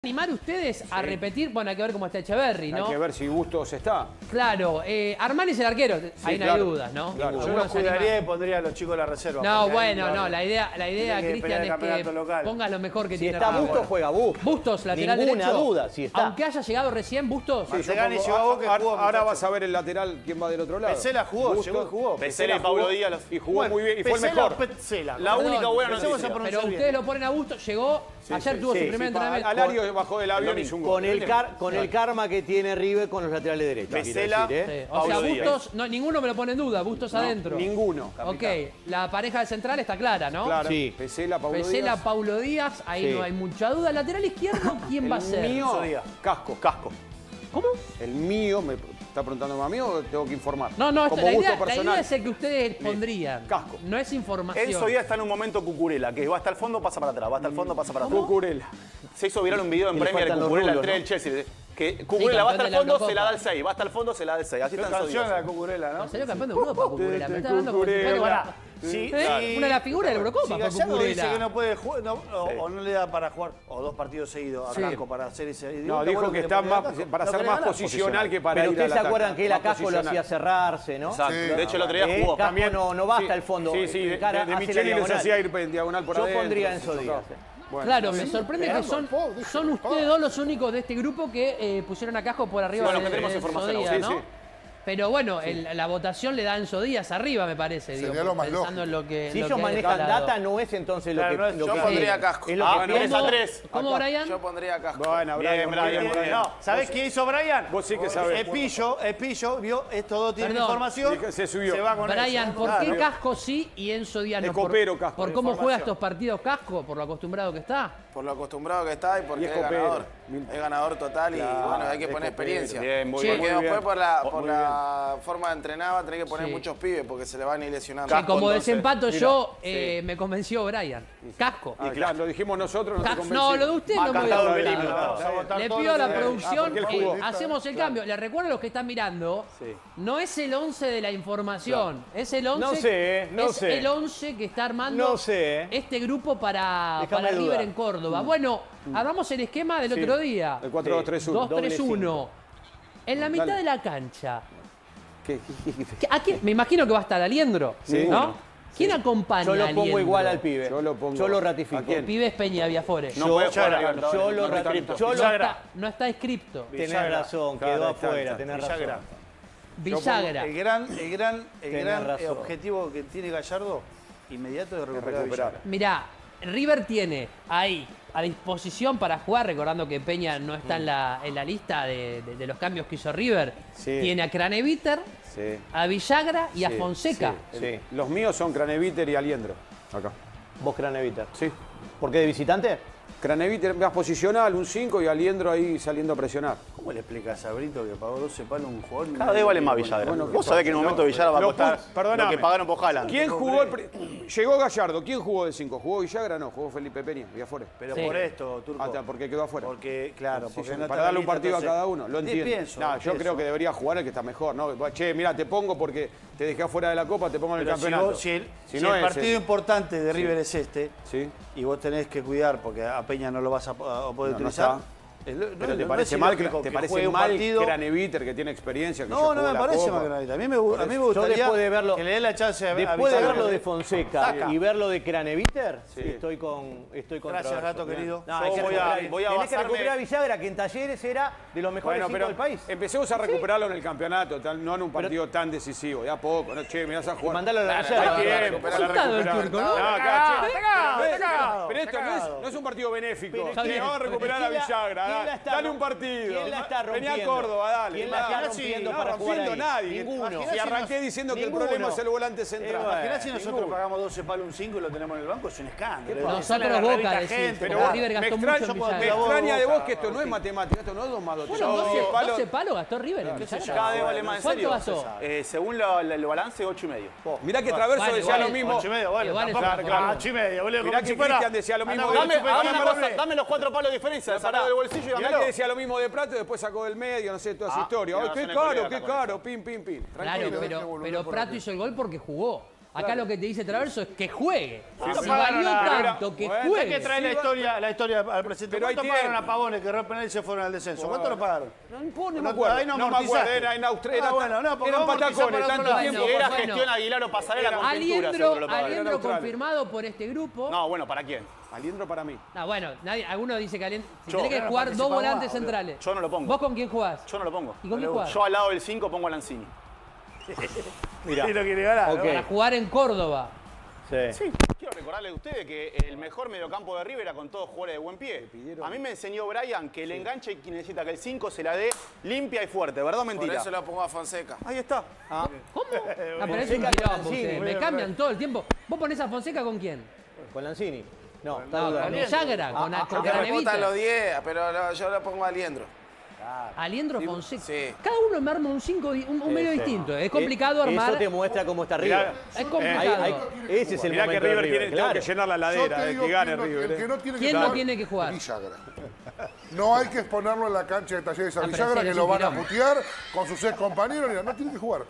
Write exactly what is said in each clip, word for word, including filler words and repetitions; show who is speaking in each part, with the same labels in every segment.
Speaker 1: animar ustedes a sí. repetir? Bueno, hay que ver cómo está Echeverri, ¿no?
Speaker 2: Hay que ver si Bustos está.
Speaker 1: Claro, eh, Armani es el arquero, sí, ahí no
Speaker 2: claro,
Speaker 1: hay dudas, ¿no?
Speaker 2: Claro.
Speaker 3: Yo lo cuidaría y pondría a los chicos de la reserva.
Speaker 1: No, bueno, no, la idea, la idea Cristian, es que local. pongas lo mejor que
Speaker 4: si
Speaker 1: tiene.
Speaker 4: Si está Bustos, juega Bustos.
Speaker 1: Bustos, lateral
Speaker 4: Ninguna
Speaker 1: derecho.
Speaker 4: duda, si está.
Speaker 1: Aunque haya llegado recién Bustos.
Speaker 2: Sí, yo pongo, ahora, ahora vas a ver el lateral quién va del otro lado.
Speaker 3: Pesela jugó,
Speaker 2: Bustos,
Speaker 3: llegó y jugó.
Speaker 2: Pesela y Pablo Díaz y jugó muy bien y fue el mejor.
Speaker 3: La única buena noticia.
Speaker 1: Pero ustedes lo ponen a Bustos, llegó, ayer tuvo su primer entrenamiento.
Speaker 2: Alario bajó del avión y hizo un gol.
Speaker 4: Con el, car con el karma que tiene River con los laterales derechos.
Speaker 2: Pesela,
Speaker 1: decir, ¿eh? sí. O sea, Bustos, no, ninguno me lo pone en duda, Bustos no, adentro.
Speaker 2: Ninguno.
Speaker 1: Capitán. Ok, la pareja de central está clara, ¿no?
Speaker 2: Claro.
Speaker 4: Sí.
Speaker 2: Pesela, Paulo
Speaker 1: Pesela,
Speaker 2: Díaz.
Speaker 1: Paulo Díaz, ahí
Speaker 4: sí.
Speaker 1: no hay mucha duda. Lateral izquierdo, ¿quién
Speaker 2: el
Speaker 1: va a ser?
Speaker 2: Mío, Casco. Casco.
Speaker 1: ¿Cómo?
Speaker 2: El mío, ¿me está preguntando a mí o tengo que informar?
Speaker 1: No, no,
Speaker 2: como
Speaker 1: la,
Speaker 2: gusto
Speaker 1: idea, la
Speaker 2: personal.
Speaker 1: idea es el que ustedes pondrían.
Speaker 2: Casco.
Speaker 1: No es información.
Speaker 5: Enzo Díaz está en un momento Cucurella, que va hasta el fondo, pasa para atrás, va hasta el fondo, pasa para atrás.
Speaker 2: Cucurella.
Speaker 5: Se hizo viral un video en Premier de Cucurella, entre el Chelsea. Que Cucurella va hasta el fondo, se la da el seis. Va hasta el fondo, se la da el seis. Así está Enzo Díaz.
Speaker 3: la Cucurella, ¿no?
Speaker 1: Salió campeón de Europa, Cucurella. Me está hablando como
Speaker 3: Sí,
Speaker 1: ¿Eh?
Speaker 3: sí.
Speaker 1: Una de las figuras de la Eurocopa,
Speaker 3: si Gallardo
Speaker 1: Cucurella.
Speaker 3: dice que no puede jugar, no, o,
Speaker 5: sí.
Speaker 3: o no le da para jugar, o dos partidos seguidos a
Speaker 1: sí.
Speaker 3: Casco para hacer ese...
Speaker 2: No, dijo que, que está más, para ser más posicional que para
Speaker 4: Pero
Speaker 2: ir a
Speaker 4: ustedes se acuerdan que él a Casco lo hacía cerrarse, ¿no?
Speaker 5: Exacto.
Speaker 6: Sí.
Speaker 5: De hecho, el otro día
Speaker 4: Eh,
Speaker 5: jugó.
Speaker 4: Casco
Speaker 2: También,
Speaker 4: no, no basta
Speaker 2: sí,
Speaker 4: el fondo.
Speaker 2: Sí, sí, de,
Speaker 4: cara,
Speaker 2: de, de
Speaker 4: hace
Speaker 2: Micheli
Speaker 4: la
Speaker 2: les
Speaker 4: diagonal.
Speaker 2: hacía ir en diagonal por
Speaker 4: Yo
Speaker 2: adentro.
Speaker 4: pondría a Enzo Díaz.
Speaker 2: Bueno,
Speaker 1: claro, me sorprende que son,
Speaker 6: Pau,
Speaker 1: son ustedes dos los únicos de este grupo que eh, pusieron a Casco por arriba
Speaker 5: bueno,
Speaker 1: de,
Speaker 5: que tenemos
Speaker 1: de
Speaker 5: información,
Speaker 1: Enzo Díaz,
Speaker 5: sí,
Speaker 1: ¿no?
Speaker 5: sí.
Speaker 1: Pero bueno, el, la votación le da a Enzo Díaz arriba, me parece.
Speaker 6: Sería
Speaker 1: digo,
Speaker 6: lo más
Speaker 1: pensando
Speaker 6: lógico.
Speaker 1: en lo que
Speaker 4: Si
Speaker 1: lo
Speaker 4: ellos
Speaker 1: que
Speaker 4: manejan
Speaker 1: declarado.
Speaker 4: data, no es entonces lo
Speaker 3: Claro,
Speaker 4: que...
Speaker 3: no es-
Speaker 4: lo
Speaker 3: yo
Speaker 4: que-
Speaker 3: pondría
Speaker 4: es
Speaker 3: Casco.
Speaker 4: lo
Speaker 5: Ah,
Speaker 4: que
Speaker 5: bueno,
Speaker 4: pienso.
Speaker 5: tres a tres.
Speaker 1: ¿Cómo, Brian?
Speaker 5: Yo pondría a Casco.
Speaker 2: Bueno, Brian,
Speaker 5: Bien,
Speaker 2: muy
Speaker 5: Brian,
Speaker 2: bien,
Speaker 5: bien.
Speaker 3: No, ¿sabés qué hizo Brian?
Speaker 2: Vos sí que sabés.
Speaker 3: Epillo, Epillo, vio, estos dos tienen
Speaker 1: Perdón.
Speaker 3: información,
Speaker 2: Dije, se subió.
Speaker 3: va con
Speaker 1: Brian,
Speaker 3: eso.
Speaker 1: ¿por qué
Speaker 3: Claro.
Speaker 1: Casco sí y Enzo Díaz no?
Speaker 2: Es
Speaker 1: Por-
Speaker 2: copero, Casco.
Speaker 1: ¿Por
Speaker 2: de
Speaker 1: cómo juega
Speaker 3: formación.
Speaker 1: estos partidos Casco? ¿Por lo acostumbrado que está?
Speaker 5: Por lo acostumbrado que está y porque
Speaker 2: Y es
Speaker 5: es,
Speaker 2: copero.
Speaker 5: ganador.
Speaker 2: Milton.
Speaker 5: Es ganador total y
Speaker 2: Claro,
Speaker 5: bueno, hay que
Speaker 2: es
Speaker 5: poner
Speaker 2: copero.
Speaker 5: experiencia.
Speaker 2: Bien, muy
Speaker 1: Sí.
Speaker 2: bien.
Speaker 5: Porque
Speaker 2: muy
Speaker 5: después
Speaker 2: bien.
Speaker 5: por la,
Speaker 2: Muy
Speaker 5: por
Speaker 2: bien.
Speaker 5: la forma de entrenar va a tener que poner
Speaker 1: Sí.
Speaker 5: muchos pibes porque se le van a ir lesionando.
Speaker 1: Que como
Speaker 5: entonces,
Speaker 1: desempato
Speaker 2: mira,
Speaker 1: yo, eh, me convenció Brian. Casco.
Speaker 2: Ah, claro, lo dijimos nosotros, no te
Speaker 1: Casco.
Speaker 2: convencimos.
Speaker 1: No, lo de usted no me voy a
Speaker 5: cantado el
Speaker 1: votar.
Speaker 5: himno,
Speaker 1: No.
Speaker 3: Vamos a votar
Speaker 1: Le
Speaker 3: todos
Speaker 1: pido a la
Speaker 3: los de-
Speaker 1: producción,
Speaker 2: Ah, porque él
Speaker 1: eh,
Speaker 2: jugó.
Speaker 1: hacemos el cambio. Les recuerdo a los que están mirando, no es el once de la información, es el once
Speaker 4: No sé, no
Speaker 1: es
Speaker 4: sé.
Speaker 1: el once que está armando
Speaker 4: No sé.
Speaker 1: este grupo para,
Speaker 4: Déjame
Speaker 1: para River
Speaker 4: dudar.
Speaker 1: en Córdoba. Bueno, armamos el esquema del
Speaker 2: Sí,
Speaker 1: otro día.
Speaker 2: el cuatro dos tres uno.
Speaker 1: dos tres uno. En la mitad
Speaker 2: Dale.
Speaker 1: de la cancha.
Speaker 2: ¿Qué?
Speaker 1: ¿Qué- ¿A quién? Me imagino que va a estar Aliendro,
Speaker 2: Sí.
Speaker 1: ¿no? ¿Quién acompaña
Speaker 4: Yo lo
Speaker 1: a
Speaker 4: pongo
Speaker 1: Aliendro?
Speaker 4: igual al pibe.
Speaker 2: Yo lo pongo.
Speaker 4: Yo lo
Speaker 2: ¿A
Speaker 4: ratifico.
Speaker 2: quién?
Speaker 1: El pibe es Peña Viafore.
Speaker 5: No
Speaker 4: Yo-
Speaker 5: puede jugar
Speaker 4: yo-
Speaker 5: a Libertadores,
Speaker 4: yo lo
Speaker 5: no está
Speaker 4: ratifico.
Speaker 5: inscrito.
Speaker 4: Yo lo
Speaker 3: Villagra.
Speaker 1: No está inscripto.
Speaker 4: Tenés
Speaker 3: Villagra.
Speaker 4: razón,
Speaker 2: Claro,
Speaker 4: quedó
Speaker 2: ahí está,
Speaker 4: afuera,
Speaker 2: ahí está.
Speaker 4: tenés
Speaker 3: Villagra.
Speaker 4: razón.
Speaker 1: Villagra.
Speaker 3: El gran, el gran, el
Speaker 4: Tenés
Speaker 3: gran
Speaker 4: razón.
Speaker 3: objetivo que tiene Gallardo, inmediato de recuperar, a
Speaker 2: recuperar.
Speaker 3: Villagra.
Speaker 1: Mirá, River tiene ahí a disposición para jugar, recordando que Peña no está en la, en la lista de, de- de los cambios que hizo River.
Speaker 2: Sí.
Speaker 1: Tiene a Craneviter,
Speaker 2: Sí.
Speaker 1: a Villagra y a
Speaker 2: Sí,
Speaker 1: Fonseca.
Speaker 2: sí.
Speaker 4: Sí.
Speaker 2: Los míos son Craneviter y Aliendro. Acá.
Speaker 4: Vos Craneviter.
Speaker 2: Sí.
Speaker 4: ¿Por qué de visitante?
Speaker 2: Craneviter más posicional, un cinco y Aliendro ahí saliendo a presionar.
Speaker 3: ¿Cómo le explicas a Brito que pagó doce palos a un jugador?
Speaker 5: Cada vez vale más Villagra.
Speaker 2: Bueno,
Speaker 5: Vos sabés que en un momento Villagra va a
Speaker 2: Lo
Speaker 5: costar
Speaker 2: pu- perdóname.
Speaker 5: lo que pagaron por Haaland.
Speaker 2: ¿Quién jugó el pri- Llegó Gallardo, ¿quién jugó de cinco? ¿Jugó Villagra? No, jugó Felipe Peña, y afuera.
Speaker 3: Pero
Speaker 1: Sí.
Speaker 3: por esto, Turco.
Speaker 2: Ah, está, porque quedó afuera.
Speaker 3: Porque, claro,
Speaker 2: Sí,
Speaker 3: porque
Speaker 2: sí,
Speaker 3: no
Speaker 2: para
Speaker 3: está
Speaker 2: darle un
Speaker 3: lista,
Speaker 2: partido a
Speaker 3: entonces-
Speaker 2: cada uno, lo
Speaker 3: Sí,
Speaker 2: entiendo.
Speaker 3: pienso,
Speaker 2: No, yo
Speaker 3: pienso.
Speaker 2: creo que debería jugar el que está mejor, ¿no? Che, mira, te pongo porque te dejé afuera de la Copa, te pongo en el
Speaker 3: Pero si,
Speaker 2: campeonato.
Speaker 3: vos- si el,
Speaker 2: Si
Speaker 3: si
Speaker 2: no
Speaker 3: el
Speaker 2: es
Speaker 3: partido
Speaker 2: el-
Speaker 3: importante de River es este,
Speaker 2: Sí.
Speaker 3: y vos tenés que cuidar porque a Peña no lo vas a, a poder
Speaker 2: No, no
Speaker 3: utilizar.
Speaker 2: está.
Speaker 3: es lo-
Speaker 2: Pero
Speaker 3: no-
Speaker 2: te
Speaker 3: no
Speaker 2: parece
Speaker 3: es
Speaker 2: mal,
Speaker 3: ilógico
Speaker 2: que, te
Speaker 3: que
Speaker 2: parece
Speaker 3: juegue un
Speaker 2: mal
Speaker 3: partido.
Speaker 2: Craneviter, que tiene experiencia, que ya
Speaker 3: No,
Speaker 2: jugó
Speaker 3: no me
Speaker 2: la
Speaker 3: parece
Speaker 2: Copa.
Speaker 3: mal Granadita. A mí me, gu- a mí me
Speaker 4: Yo
Speaker 3: gustaría
Speaker 4: después de verlo,
Speaker 3: que le dé la chance a, a
Speaker 4: después de
Speaker 3: Villagra.
Speaker 4: verlo de Fonseca
Speaker 3: Saca.
Speaker 4: y verlo de Craneviter,
Speaker 2: Sí.
Speaker 4: estoy con estoy con
Speaker 3: Gracias,
Speaker 4: Traverso.
Speaker 3: gato querido.
Speaker 4: No,
Speaker 5: Yo
Speaker 4: hay que
Speaker 5: voy a-
Speaker 4: recuperar-
Speaker 5: voy a
Speaker 4: tenés que
Speaker 5: basarme-
Speaker 4: recuperar a Villagra, que en Talleres era de los mejores
Speaker 2: Bueno,
Speaker 4: cinco
Speaker 2: pero
Speaker 4: del país.
Speaker 2: empecemos a recuperarlo en el campeonato, tal- no en un partido tan decisivo, de a poco. No, che, me vas a jugar.
Speaker 4: Mandalo a la
Speaker 2: Hay
Speaker 4: reserva.
Speaker 2: tiempo para
Speaker 1: Asustado el
Speaker 2: recuperar.
Speaker 1: turco, ¿no?
Speaker 2: No, acá,
Speaker 3: cagado,
Speaker 2: che,
Speaker 3: está cagado,
Speaker 2: pero-
Speaker 3: está cagado,
Speaker 2: Pero esto
Speaker 3: está
Speaker 2: no es,
Speaker 3: cagado.
Speaker 2: no es un partido benéfico.
Speaker 4: Pero
Speaker 1: está
Speaker 2: Che,
Speaker 1: bien.
Speaker 2: vamos a recuperar a
Speaker 4: ¿Quién la-
Speaker 2: Villagra.
Speaker 4: quién la
Speaker 2: da-
Speaker 4: está
Speaker 2: Dale
Speaker 4: rom-
Speaker 2: un partido.
Speaker 4: quién la está
Speaker 2: Vení a
Speaker 4: rompiendo?
Speaker 2: Córdoba, dale.
Speaker 4: ¿Quién la
Speaker 2: va.
Speaker 4: está
Speaker 2: No,
Speaker 4: rompiendo
Speaker 2: no,
Speaker 4: para jugar
Speaker 2: rompiendo
Speaker 4: ahí?
Speaker 2: nadie.
Speaker 4: Ninguno.
Speaker 2: Y arranqué diciendo que el
Speaker 4: Ninguno.
Speaker 2: problema es el volante central.
Speaker 4: Eh,
Speaker 3: Imagínate si nosotros
Speaker 2: Ninguno.
Speaker 3: pagamos doce palos un cinco y lo tenemos en el banco, es un escándalo.
Speaker 1: Nosotros
Speaker 3: Sale la
Speaker 1: Boca
Speaker 3: revista
Speaker 1: decís,
Speaker 3: Gente,
Speaker 2: Pero
Speaker 1: Porque
Speaker 2: vos,
Speaker 1: River
Speaker 2: me
Speaker 1: gastó
Speaker 2: extraña,
Speaker 1: mucho en
Speaker 2: me
Speaker 1: Villagra.
Speaker 2: extraña de
Speaker 3: Boca,
Speaker 2: vos que esto no es matemática, esto no es dos más dos.
Speaker 1: Bueno,
Speaker 2: Son
Speaker 1: doce,
Speaker 2: diez palos.
Speaker 1: doce palos gastó River en
Speaker 3: qué sé
Speaker 1: Villagra.
Speaker 3: yo.
Speaker 5: Cada vez vale más en
Speaker 1: ¿Cuánto
Speaker 5: serio.
Speaker 1: gastó?
Speaker 5: Eh, según la- la- el balance, ocho y medio.
Speaker 2: Mirá que Traverso
Speaker 1: Vale,
Speaker 2: decía
Speaker 1: vale,
Speaker 2: lo mismo.
Speaker 3: Ocho y medio, bueno,
Speaker 1: Igual es
Speaker 3: tampoco-
Speaker 1: una
Speaker 3: claro,
Speaker 1: fortuna.
Speaker 3: ocho y medio, boludo.
Speaker 2: Mirá
Speaker 3: como
Speaker 2: que
Speaker 3: si fuera-
Speaker 2: Cristian decía lo mismo
Speaker 3: Anda,
Speaker 2: de-
Speaker 5: Dame,
Speaker 3: chupe,
Speaker 5: hagame
Speaker 3: anda,
Speaker 5: una cosa,
Speaker 3: doble.
Speaker 5: dame los cuatro palos de diferencia,
Speaker 2: Pará,
Speaker 5: sacado del bolsillo y
Speaker 2: mirá
Speaker 5: dámelo.
Speaker 2: que decía lo mismo de Prato y después sacó del medio, no sé, toda esa
Speaker 5: Ah,
Speaker 2: historia.
Speaker 5: tiene
Speaker 2: Ay, qué
Speaker 5: razón en
Speaker 2: caro,
Speaker 5: Corea
Speaker 2: qué
Speaker 5: con
Speaker 2: caro, pim, pim, pim.
Speaker 1: Claro,
Speaker 2: Tranquilo.
Speaker 1: pero, pero Prato hizo el gol porque jugó. Acá
Speaker 2: Claro.
Speaker 1: lo que te dice Traverso es que juegue.
Speaker 3: Sí,
Speaker 1: si
Speaker 3: sí.
Speaker 1: valió
Speaker 3: Pagaron a-
Speaker 1: tanto que
Speaker 2: bueno,
Speaker 3: Hay
Speaker 1: juegue.
Speaker 3: que traer la historia, la historia al presidente.
Speaker 2: Pero hay
Speaker 3: ¿Cuánto pagaron
Speaker 2: tiempo.
Speaker 3: a Pavones que erró penal y se fueron al descenso? ¿Cuánto lo pagaron?
Speaker 2: No, no me
Speaker 3: No,
Speaker 2: acuerdo.
Speaker 3: ahí no
Speaker 2: No me
Speaker 3: amortizaste.
Speaker 2: acuerdo. Era en Australia.
Speaker 3: Ah, bueno, no, porque
Speaker 2: eran
Speaker 3: vos amortizás
Speaker 2: patacones,
Speaker 3: para otro
Speaker 2: tanto
Speaker 3: lado.
Speaker 2: tiempo.
Speaker 1: Bueno,
Speaker 5: Era
Speaker 1: bueno.
Speaker 5: gestión Aguilar o Pasarela con pintura,
Speaker 1: Aliendro,
Speaker 5: seguro lo pagaron.
Speaker 1: Aliendro
Speaker 2: Australia.
Speaker 1: confirmado por este grupo.
Speaker 5: No, bueno, ¿para quién?
Speaker 2: Aliendro para mí.
Speaker 1: Ah, bueno, nadie, alguno dice que Aliendro. Si
Speaker 5: Yo.
Speaker 1: tenés que
Speaker 3: Claro,
Speaker 1: jugar dos
Speaker 3: participaba,
Speaker 1: volantes
Speaker 3: boludo.
Speaker 1: centrales.
Speaker 5: Yo no lo pongo.
Speaker 1: ¿Vos con quién jugás?
Speaker 5: Yo no lo pongo.
Speaker 1: ¿Y con quién jugás?
Speaker 5: Yo al lado del cinco pongo a Lanzini.
Speaker 4: Mirá.
Speaker 3: Y lo quiere ganar,
Speaker 4: Ok.
Speaker 3: ¿no?
Speaker 1: Para jugar en Córdoba.
Speaker 4: Sí.
Speaker 5: Sí, quiero recordarle a ustedes que el mejor mediocampo de River era con todos jugadores de buen pie. A mí me enseñó Brian que el enganche que necesita que el cinco se la dé limpia y fuerte, ¿verdad o
Speaker 6: Por
Speaker 5: mentira?
Speaker 6: eso lo pongo a Fonseca.
Speaker 5: Ahí está.
Speaker 1: ¿Cómo? Ah, pero es un
Speaker 4: Fonseca
Speaker 1: quilombo
Speaker 4: Lanzini,
Speaker 1: ustedes. Me
Speaker 3: bien,
Speaker 1: cambian
Speaker 3: bien.
Speaker 1: todo el tiempo. ¿Vos ponés a Fonseca con quién?
Speaker 4: Con Lanzini. No, está
Speaker 1: No, con
Speaker 4: dudando.
Speaker 1: Villagra, con,
Speaker 4: Ah,
Speaker 1: con
Speaker 6: Aunque me gustan los
Speaker 1: Craneviter.
Speaker 6: diez, pero lo- yo lo pongo a Aliendro.
Speaker 1: Aliendro Fonseca.
Speaker 6: Sí.
Speaker 1: Cada uno me arma un cinco, di- un, un medio
Speaker 4: Sí.
Speaker 1: distinto. Es complicado
Speaker 4: Eh,
Speaker 1: armar.
Speaker 4: Eso te muestra cómo está River.
Speaker 2: Mirá,
Speaker 1: Es
Speaker 4: Ahí-
Speaker 1: complicado.
Speaker 4: ahí- ese es el
Speaker 2: Mirá que
Speaker 4: momento de
Speaker 2: River tiene
Speaker 4: River,
Speaker 2: tengo
Speaker 4: claro.
Speaker 2: que llenar la
Speaker 7: Yo
Speaker 2: ladera,
Speaker 7: te
Speaker 2: eh,
Speaker 7: digo
Speaker 2: que gane
Speaker 7: quién no-
Speaker 2: River.
Speaker 7: el que
Speaker 2: eh.
Speaker 7: no tiene
Speaker 1: ¿Quién
Speaker 7: que
Speaker 1: no
Speaker 7: jugar,
Speaker 1: tiene que jugar?
Speaker 7: Villagra. No hay que exponerlo en la cancha de Talleres a
Speaker 1: Ah, pero
Speaker 7: Villagra,
Speaker 1: sí,
Speaker 7: que
Speaker 1: es
Speaker 7: lo
Speaker 1: un
Speaker 7: van a
Speaker 1: quilombo.
Speaker 7: putear con sus ex compañeros. Mira, no tiene que jugar.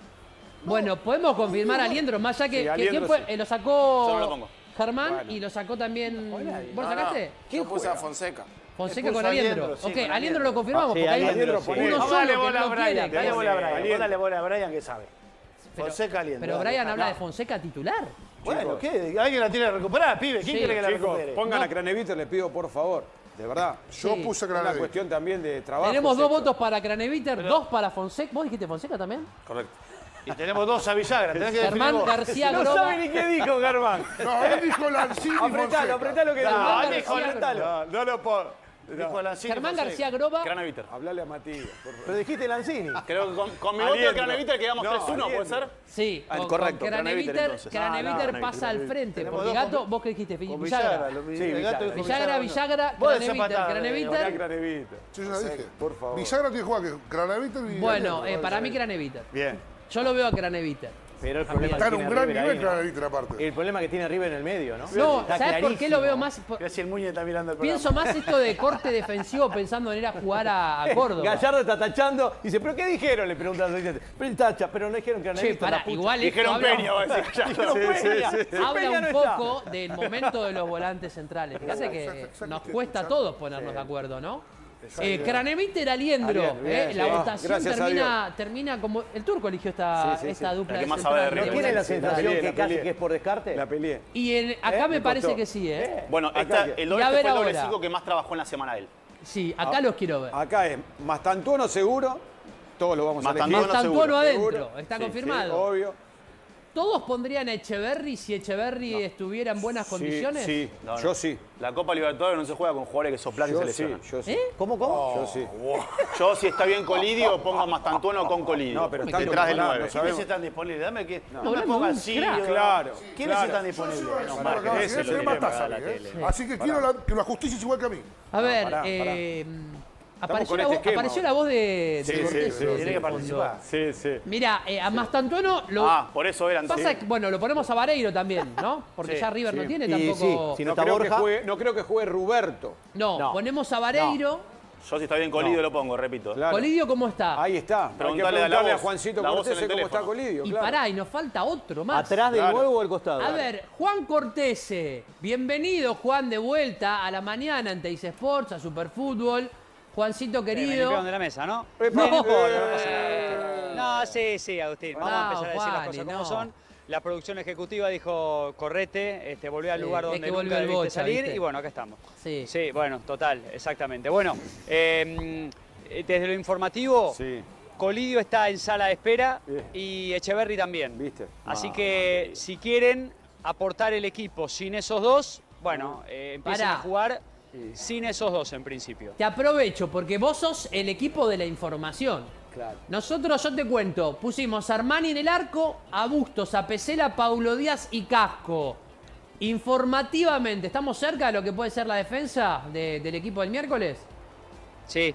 Speaker 1: Bueno, podemos confirmar a Aliendro, más allá que.
Speaker 2: Sí,
Speaker 1: que-
Speaker 2: Aliendro
Speaker 1: ¿Quién fue?
Speaker 2: sí.
Speaker 1: Eh, lo sacó
Speaker 5: Yo no lo pongo.
Speaker 1: Germán y lo sacó también. ¿Vos lo
Speaker 6: No, no,
Speaker 1: sacaste?
Speaker 6: yo puse a Fonseca.
Speaker 1: Fonseca
Speaker 3: Puso
Speaker 1: con Aliendro.
Speaker 3: Aliendro, sí,
Speaker 1: ok,
Speaker 3: con
Speaker 1: Aliendro lo
Speaker 3: Aliendro.
Speaker 1: confirmamos.
Speaker 4: Ah, sí,
Speaker 1: porque hay
Speaker 4: Aliendro,
Speaker 1: uno
Speaker 4: sí.
Speaker 1: solo
Speaker 3: Vos dale
Speaker 1: que
Speaker 3: bola
Speaker 1: no
Speaker 3: a Brian,
Speaker 1: quiere.
Speaker 3: dale
Speaker 1: que-
Speaker 3: bola a Brian.
Speaker 5: Aliendro.
Speaker 3: Vos dale bola a Brian que sabe.
Speaker 1: Pero-
Speaker 3: Fonseca Aliendro.
Speaker 1: Pero
Speaker 3: dale.
Speaker 1: Brian habla de
Speaker 3: Acá.
Speaker 1: Fonseca titular.
Speaker 3: Bueno, ¿qué? Alguien la tiene que recuperar, pibe. ¿Quién
Speaker 1: Sí,
Speaker 3: quiere que la
Speaker 2: Chicos,
Speaker 3: recupere?
Speaker 2: pongan
Speaker 1: No.
Speaker 2: a Craneviter, les pido por favor. De verdad.
Speaker 7: Yo
Speaker 1: Sí.
Speaker 7: puse
Speaker 2: Es una
Speaker 7: Granadero.
Speaker 2: cuestión también de trabajo.
Speaker 1: Tenemos dos
Speaker 2: sexo.
Speaker 1: votos para Craneviter, dos para Fonseca. ¿Vos dijiste Fonseca también?
Speaker 5: Correcto.
Speaker 3: Y tenemos dos a Villagra. Tenés que definir
Speaker 1: Germán
Speaker 3: vos.
Speaker 1: García
Speaker 4: No
Speaker 1: Groba.
Speaker 4: sabe ni qué dijo Germán.
Speaker 7: No, él dijo Lanzini y
Speaker 4: Apretalo,
Speaker 7: Fonseca.
Speaker 4: apretalo que
Speaker 3: No,
Speaker 4: dijo.
Speaker 3: él dijo
Speaker 4: Apretalo.
Speaker 2: No, no lo puedo.
Speaker 3: Dijo Lanzini,
Speaker 1: Germán
Speaker 3: Fonseca.
Speaker 1: García Groba.
Speaker 5: Craneviter.
Speaker 2: Hablale a Matías, por favor.
Speaker 4: Pero dijiste Lanzini.
Speaker 5: Creo que con, con mi voto de
Speaker 2: Aliendro.
Speaker 5: Craneviter quedamos
Speaker 2: No,
Speaker 5: tres uno, ¿puede
Speaker 2: Aliendro.
Speaker 5: ser?
Speaker 1: Sí,
Speaker 5: Ah,
Speaker 1: con,
Speaker 5: correcto,
Speaker 1: con
Speaker 5: Craneviter,
Speaker 1: Craneviter,
Speaker 5: entonces.
Speaker 1: Craneviter
Speaker 3: Ah, no,
Speaker 1: pasa al
Speaker 3: Craneviter.
Speaker 1: frente.
Speaker 3: Tenemos
Speaker 1: Porque
Speaker 3: dos
Speaker 1: Gato,
Speaker 3: con-
Speaker 1: ¿vos qué dijiste?
Speaker 3: Con
Speaker 1: Villagra.
Speaker 3: Villagra. lo-
Speaker 2: Sí,
Speaker 3: el gato
Speaker 2: Villagra.
Speaker 3: dijo
Speaker 1: Villagra, Villagra,
Speaker 3: Vos
Speaker 1: Craneviter,
Speaker 3: desempatás,
Speaker 2: Poné a
Speaker 1: Craneviter.
Speaker 2: Craneviter.
Speaker 7: Yo ya dije.
Speaker 2: Por favor.
Speaker 7: Villagra tiene que jugar, que Granadero y
Speaker 1: Bueno,
Speaker 7: Aliendro.
Speaker 1: eh, para mí Craneviter.
Speaker 3: Bien.
Speaker 1: Yo lo veo a Craneviter.
Speaker 4: Pero el problema
Speaker 7: Está
Speaker 4: que
Speaker 7: en un
Speaker 4: tiene
Speaker 7: gran
Speaker 4: River
Speaker 7: nivel
Speaker 4: ahí, ¿no?
Speaker 7: Granadero aparte.
Speaker 4: El problema que tiene River en el medio, ¿no?
Speaker 1: No,
Speaker 4: Está
Speaker 1: ¿sabes por qué lo veo
Speaker 4: clarísimo.
Speaker 1: más? Por-
Speaker 3: Mira si el Muñe está mirando el programa.
Speaker 1: Pienso más esto de corte defensivo pensando en ir a jugar a, a Córdoba.
Speaker 4: Gallardo está tachando. Dice, ¿pero qué dijeron? Le preguntan a los dirigentes. Pero él tacha, pero no dijeron que
Speaker 1: Che, pará, igual esto
Speaker 5: Dijeron
Speaker 1: habla,
Speaker 5: Peña, va a decir Gallardo.
Speaker 4: Dijeron Peña.
Speaker 1: habla
Speaker 4: Peña
Speaker 1: un
Speaker 4: no está.
Speaker 1: poco del momento de los volantes centrales. Fíjate que nos cuesta a todos ponernos de acuerdo, ¿no? Eh, Craneviter Aliendro,
Speaker 2: Aliendro,
Speaker 1: eh,
Speaker 2: bien,
Speaker 1: la
Speaker 2: sí.
Speaker 1: votación
Speaker 2: Gracias a
Speaker 1: termina, termina como. El turco eligió esta,
Speaker 2: Sí, sí,
Speaker 1: esta
Speaker 2: sí.
Speaker 1: dupla
Speaker 5: La que
Speaker 1: de
Speaker 5: más sabe de
Speaker 1: centrales.
Speaker 4: ¿No
Speaker 5: River.
Speaker 4: tiene la
Speaker 2: Sí, la
Speaker 4: sensación
Speaker 2: peleé,
Speaker 4: que
Speaker 2: la
Speaker 4: casi
Speaker 2: peleé.
Speaker 4: que es por descarte?
Speaker 2: La peleé.
Speaker 1: Y en- acá
Speaker 2: Eh,
Speaker 1: me
Speaker 2: me
Speaker 1: parece
Speaker 2: costó.
Speaker 1: que sí, ¿eh?
Speaker 5: Bueno,
Speaker 2: Acá
Speaker 5: esta,
Speaker 2: que-
Speaker 5: el
Speaker 1: Y
Speaker 5: doble
Speaker 1: a
Speaker 5: este
Speaker 1: ver
Speaker 5: fue el doble
Speaker 1: ahora.
Speaker 5: cinco que más trabajó en la semana él.
Speaker 1: Sí, acá los quiero ver.
Speaker 2: Acá es Mastantuono seguro. Todos lo vamos a elegir.
Speaker 5: Mastantuono
Speaker 1: Mastantuono
Speaker 5: seguro.
Speaker 1: adentro, está
Speaker 2: Sí,
Speaker 1: confirmado.
Speaker 2: sí, obvio.
Speaker 1: ¿Todos pondrían a Echeverry si Echeverry estuviera en buenas condiciones?
Speaker 2: Sí, sí.
Speaker 5: No, no.
Speaker 2: Yo sí.
Speaker 5: La Copa Libertadores no se juega con jugadores que soplan y se
Speaker 2: Yo sí,
Speaker 5: lesionan.
Speaker 2: yo sí.
Speaker 1: ¿Eh?
Speaker 4: ¿Cómo, cómo?
Speaker 2: Yo sí.
Speaker 5: Yo, si está bien Colidio, pongo a Mastantuono con Colidio.
Speaker 2: No, pero están
Speaker 5: detrás del
Speaker 2: pará,
Speaker 5: nueve.
Speaker 2: no
Speaker 3: ¿Quiénes
Speaker 2: sabemos.
Speaker 3: están disponibles? Dame que. No,
Speaker 1: No,
Speaker 3: me
Speaker 1: no,
Speaker 3: pongan
Speaker 1: un
Speaker 3: Sirio.
Speaker 1: crack.
Speaker 2: Claro,
Speaker 3: ¿Quiénes
Speaker 2: claro.
Speaker 3: están disponibles?
Speaker 7: Yo
Speaker 3: No,
Speaker 7: soy
Speaker 3: marca.
Speaker 7: una
Speaker 2: ese
Speaker 7: ese
Speaker 2: lo
Speaker 7: es
Speaker 2: tiene
Speaker 7: más
Speaker 2: que
Speaker 7: taza,
Speaker 5: ver la
Speaker 7: ¿eh?
Speaker 5: tele.
Speaker 7: Así que quiero la- que la justicia es igual que a mí.
Speaker 1: A ver,
Speaker 2: pará, pará.
Speaker 1: eh, apareció,
Speaker 2: con
Speaker 1: la,
Speaker 2: este
Speaker 1: voz-
Speaker 2: esquema
Speaker 1: apareció
Speaker 2: ahora.
Speaker 1: la voz de,
Speaker 2: Sí,
Speaker 1: de
Speaker 2: sí,
Speaker 1: Cortés.
Speaker 2: sí,
Speaker 3: Tiene que participar.
Speaker 2: Sí, sí.
Speaker 1: Mira, eh, a Mastantuono lo.
Speaker 5: Ah, por eso eran
Speaker 1: pasa
Speaker 5: sí.
Speaker 1: que- bueno, lo ponemos a Vareiro también, ¿no? Porque
Speaker 3: Sí,
Speaker 1: ya River no
Speaker 2: sí.
Speaker 1: tiene
Speaker 4: Y
Speaker 1: tampoco.
Speaker 4: sí, si
Speaker 2: No,
Speaker 4: está
Speaker 2: creo que
Speaker 4: Borja.
Speaker 2: juegue, no creo que juegue Roberto.
Speaker 1: No,
Speaker 4: No.
Speaker 1: ponemos a Vareiro.
Speaker 5: Yo, si está bien Colidio, lo pongo, repito.
Speaker 2: Claro.
Speaker 1: Colidio, ¿cómo está?
Speaker 2: Ahí está. Hay que
Speaker 5: Preguntale a la
Speaker 2: preguntarle a
Speaker 5: voz,
Speaker 2: Juancito
Speaker 5: la voz
Speaker 2: Cortés
Speaker 5: en el
Speaker 2: cómo está
Speaker 5: teléfono.
Speaker 2: Colidio.
Speaker 1: Y
Speaker 2: claro.
Speaker 1: pará, y nos falta otro más.
Speaker 4: ¿Atrás del
Speaker 2: Claro.
Speaker 4: nuevo o al costado?
Speaker 1: A ver, Juan Cortese. Bienvenido, Juan, de vuelta a la mañana en Teis Sports, a Superfútbol. Juancito
Speaker 8: Me
Speaker 1: querido.
Speaker 8: limpiaron de la mesa, ¿no?
Speaker 2: Epa.
Speaker 1: No.
Speaker 8: No, no pasa nada. No, sí, sí, Agustín. Vamos a
Speaker 1: No,
Speaker 8: empezar a decir las
Speaker 1: Juani,
Speaker 8: cosas como
Speaker 1: no.
Speaker 8: son. La producción ejecutiva dijo, correte, este, volvió al
Speaker 1: Sí,
Speaker 8: lugar
Speaker 1: es
Speaker 8: donde
Speaker 1: que volvió
Speaker 8: nunca
Speaker 1: el
Speaker 8: debiste
Speaker 1: Bocha,
Speaker 8: salir
Speaker 1: ¿viste?
Speaker 8: y bueno, acá estamos.
Speaker 1: Sí.
Speaker 8: Sí, bueno, total, exactamente. Bueno, eh, desde lo informativo,
Speaker 2: Sí.
Speaker 8: Colidio está en sala de espera
Speaker 2: Bien.
Speaker 8: y Echeverry también.
Speaker 2: ¿Viste?
Speaker 8: Así
Speaker 2: Ah,
Speaker 8: que si quieren aportar el equipo sin esos dos, bueno, eh, empiecen
Speaker 1: Pará.
Speaker 8: a jugar sin esos dos en principio.
Speaker 1: Te aprovecho porque vos sos el equipo de la información.
Speaker 2: Claro.
Speaker 1: Nosotros, yo te cuento, pusimos a Armani en el arco, a Bustos, a Pesela, Paulo Díaz y Casco. Informativamente, ¿estamos cerca de lo que puede ser la defensa de- del equipo del miércoles?
Speaker 8: Sí,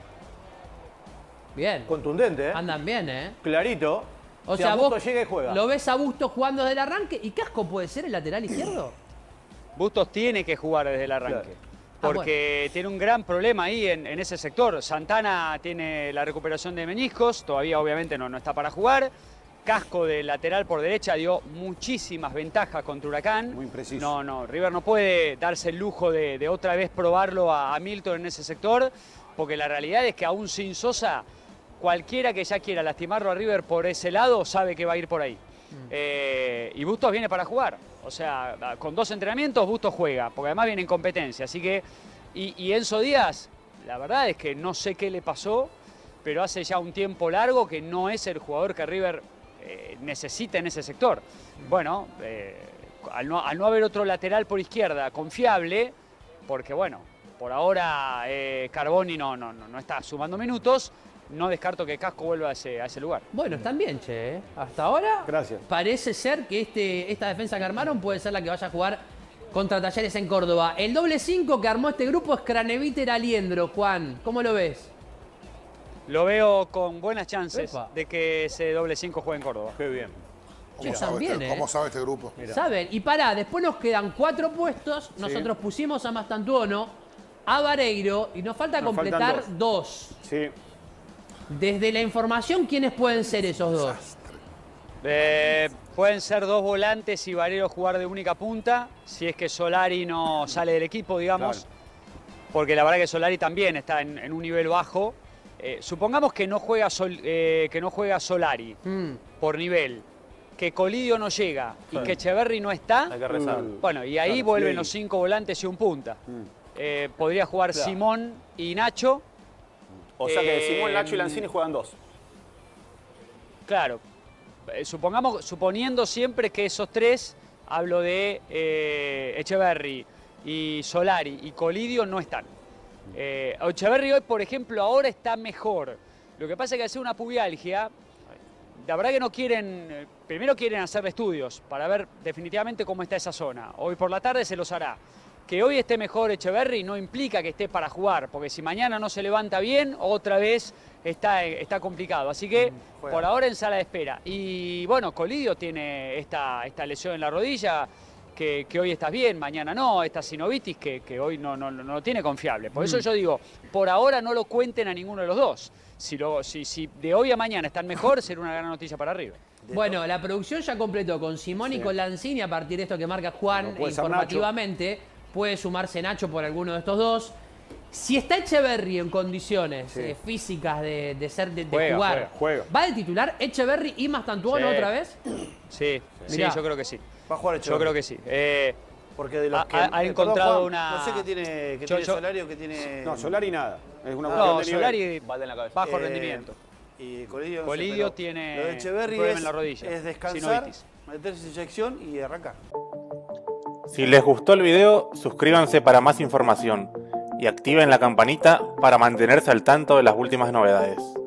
Speaker 1: Bien.
Speaker 4: Contundente, ¿eh?
Speaker 1: Andan bien, ¿eh?
Speaker 4: Clarito.
Speaker 1: O
Speaker 4: Si
Speaker 1: sea,
Speaker 4: Augusto
Speaker 1: vos
Speaker 4: llega y juega.
Speaker 1: lo ves a Bustos jugando desde el arranque y Casco puede ser el lateral izquierdo.
Speaker 8: Bustos tiene que jugar desde el arranque.
Speaker 4: Claro.
Speaker 8: Porque tiene un gran problema ahí en, en ese sector. Santana tiene la recuperación de meniscos, todavía obviamente no, no está para jugar. Casco de lateral por derecha dio muchísimas ventajas contra Huracán.
Speaker 2: Muy impreciso.
Speaker 8: No, no, River no puede darse el lujo de, de otra vez probarlo a, a Milton en ese sector, porque la realidad es que aún sin Sosa, cualquiera que ya quiera lastimarlo a River por ese lado sabe que va a ir por ahí. Mm. Eh, y Bustos viene para jugar, o sea, con dos entrenamientos Bustos juega, porque además viene en competencia, así que... Y, y Enzo Díaz, la verdad es que no sé qué le pasó, pero hace ya un tiempo largo que no es el jugador que River... Eh, necesita en ese sector. Bueno, eh, al, no, al no haber otro lateral por izquierda confiable, porque bueno, por ahora eh, Carboni no, no, no, no está sumando minutos, no descarto que Casco vuelva a ese, a ese lugar.
Speaker 1: Bueno, están bien, che. ¿eh? Hasta ahora
Speaker 2: Gracias.
Speaker 1: parece ser que este, esta defensa que armaron puede ser la que vaya a jugar contra Talleres en Córdoba. El doble cinco que armó este grupo es Craneviter Aliendro. Juan, ¿cómo lo ves?
Speaker 8: Lo veo con buenas chances
Speaker 1: Epa.
Speaker 8: de que ese doble cinco juegue en Córdoba.
Speaker 4: Qué bien.
Speaker 1: Che,
Speaker 7: ¿Cómo, sabe
Speaker 1: también,
Speaker 7: este,
Speaker 1: ¿eh?
Speaker 7: ¿Cómo sabe este grupo?
Speaker 1: Saben, y pará, después nos quedan cuatro puestos. Nosotros pusimos a Mastantuono, a Vareiro y nos falta
Speaker 2: Nos
Speaker 1: completar
Speaker 2: faltan
Speaker 1: dos.
Speaker 2: Sí.
Speaker 1: Desde la información, ¿quiénes pueden ser esos dos?
Speaker 8: Eh, pueden ser dos volantes y Varero jugar de única punta, si es que Solari no sale del equipo, digamos.
Speaker 2: Claro.
Speaker 8: Porque la verdad que Solari también está en, en un nivel bajo. Eh, supongamos que no juega, Sol, eh, que no juega Solari
Speaker 1: Mm.
Speaker 8: por nivel, que Colidio no llega y que Echeverri no está.
Speaker 4: Hay que rezar.
Speaker 8: Bueno, y ahí
Speaker 2: Claro,
Speaker 8: vuelven
Speaker 2: sí.
Speaker 8: los cinco volantes y un punta.
Speaker 2: Mm.
Speaker 8: Eh, podría jugar
Speaker 4: Claro.
Speaker 8: Simón y Nacho.
Speaker 5: O sea que
Speaker 8: Eh,
Speaker 5: Simón, Nacho y Lanzini juegan dos.
Speaker 8: Claro. Eh, supongamos, suponiendo siempre que esos tres, hablo de eh, Echeverri y Solari y Colidio, no están. Eh, Echeverri hoy, por ejemplo, ahora está mejor. Lo que pasa es que hace una pubialgia. La verdad que no quieren, eh, primero quieren hacer estudios para ver definitivamente cómo está esa zona. Hoy por la tarde se los hará. Que hoy esté mejor Echeverri no implica que esté para jugar, porque si mañana no se levanta bien, otra vez está, está complicado. Así que
Speaker 5: juega.
Speaker 8: por ahora en sala de espera. Y bueno, Colidio tiene esta, esta lesión en la rodilla, que, que hoy estás bien, mañana no, esta sinovitis que, que hoy no, no, no lo tiene confiable. Por eso yo digo, por ahora no lo cuenten a ninguno de los dos. Si, lo, si, si de hoy a mañana están mejor, será una gran noticia para River.
Speaker 1: Bueno, la producción ya completó con Simón y con Lanzini a partir de esto que marca Juan
Speaker 2: No puede ser
Speaker 1: informativamente. Puede sumarse Nacho por alguno de estos dos. Si está Echeverri en condiciones
Speaker 2: Sí.
Speaker 1: eh, físicas de, de ser de, de
Speaker 8: Juega,
Speaker 1: jugar,
Speaker 2: juega, juega.
Speaker 1: ¿va de titular Echeverri y Mastantuono
Speaker 8: Sí.
Speaker 1: otra vez?
Speaker 8: Sí, sí,
Speaker 1: Mirá.
Speaker 8: yo creo que sí.
Speaker 3: Va a jugar
Speaker 8: Yo
Speaker 3: Echeverri.
Speaker 8: creo que sí. Eh,
Speaker 3: Porque de los
Speaker 8: Ha-
Speaker 3: que...
Speaker 8: ha- ha
Speaker 3: eh, perdón,
Speaker 8: encontrado
Speaker 3: Juan,
Speaker 8: una-
Speaker 3: No sé qué tiene, qué
Speaker 8: Yo-
Speaker 3: tiene
Speaker 8: yo-
Speaker 3: Solari o qué tiene...
Speaker 2: No, Solari nada. Es una cuestión
Speaker 8: no,
Speaker 2: de nivel.
Speaker 8: Solari
Speaker 4: Balde en la cabeza.
Speaker 8: bajo
Speaker 3: Eh,
Speaker 8: rendimiento.
Speaker 3: Y Colidio, no sé,
Speaker 8: Colidio
Speaker 3: pero
Speaker 8: tiene
Speaker 3: lo de Echeverri
Speaker 8: un problema
Speaker 3: es,
Speaker 8: en la rodilla,
Speaker 3: es descansar,
Speaker 8: sinovitis.
Speaker 3: meterse inyección y arrancar.
Speaker 9: Si les gustó el video, suscríbanse para más información y activen la campanita para mantenerse al tanto de las últimas novedades.